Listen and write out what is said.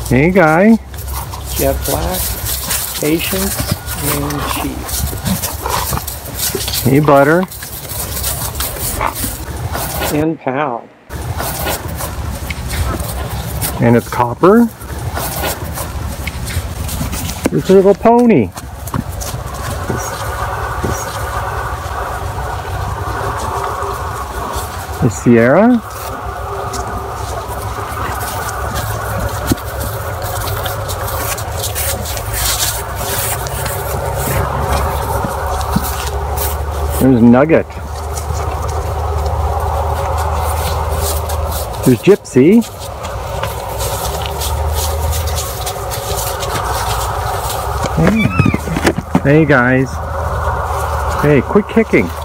Hey, Guy. Jet Black, Patience, and Chief. Hey, Butter. And Pal. And it's Copper. It's a little pony. Is Sierra? There's Nugget. There's Gypsy. Hey guys. Hey, quit kicking.